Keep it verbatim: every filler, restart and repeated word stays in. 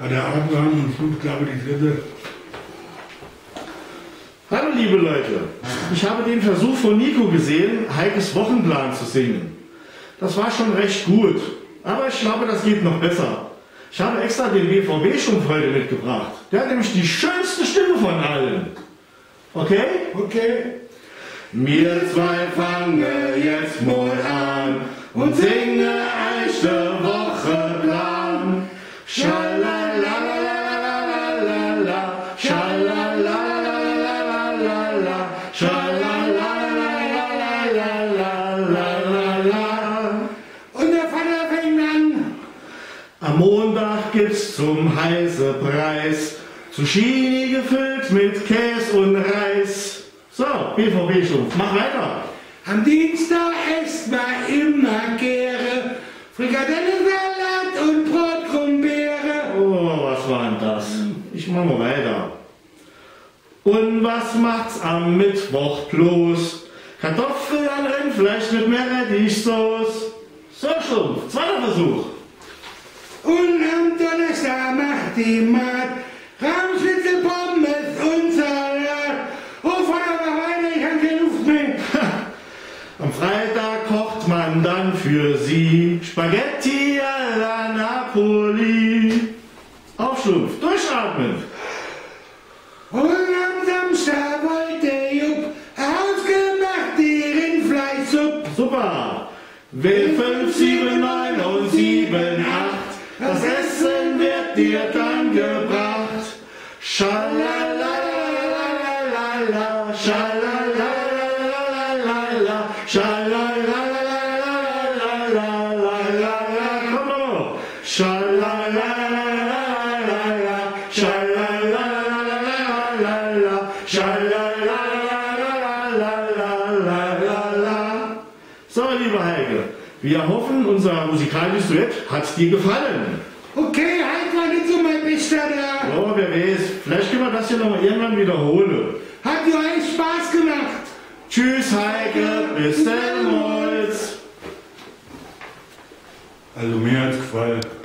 Ja, der Abraham und fünf, glaube ich, die dritte. Hallo liebe Leute, ich habe den Versuch von Nico gesehen, Heikes Wochenplan zu singen. Das war schon recht gut, aber ich glaube, das geht noch besser. Ich habe extra den B V B-Stumpf heute mitgebracht. Der hat nämlich die schönste Stimme von allen. Okay? Okay. Wir zwei fangen jetzt mal an und singen eine Wochenplan. Schalalalalala, schalalalalala, schalalalalala. Und der Vater fängt an. Am Montag gibt's zum Heißepreis Zucchini gefüllt mit Käse und Reis. So, B V B-Stumpf, mach weiter. Am Dienstag esst man immer Gäre, Frikadellensalat und Brotkrummbeere. Oh, was war denn das? Ich mach mal weiter. Und was macht's am Mittwoch bloß? Kartoffeln an Rindfleisch mit Meerrettichsoße. So, Stumpf, zweiter Versuch. Und am Donnerstag macht die Maat Rahmschnitzel, Pommes und Salat. Oh, Vater, mach weiter, ich hab keine Luft mehr. Am Freitag kocht man dann für sie Spaghetti alla Napoli. Auf, Stumpf, durchatmen. Und am Samstag wollte Jupp hausgemacht die Rindfleischsuppe. Super. W fünf, sieben, neun und sieben, acht. Das Essen wird dir dann gebracht. Schalalalalala, schalalalalala, schalalalalala. Komm noch. Schalalalalala, schalalalalala, schalalalalala. So, liebe Heike, wir hoffen, unser musikalisches Duett hat dir gefallen. Okay, halt war nicht so mein Bester da. Oh, wer weiß, vielleicht können wir das hier noch mal irgendwann wiederholen. Hat dir echt Spaß gemacht. Tschüss, Heike, bis demnächst. Also mir hat's gefallen.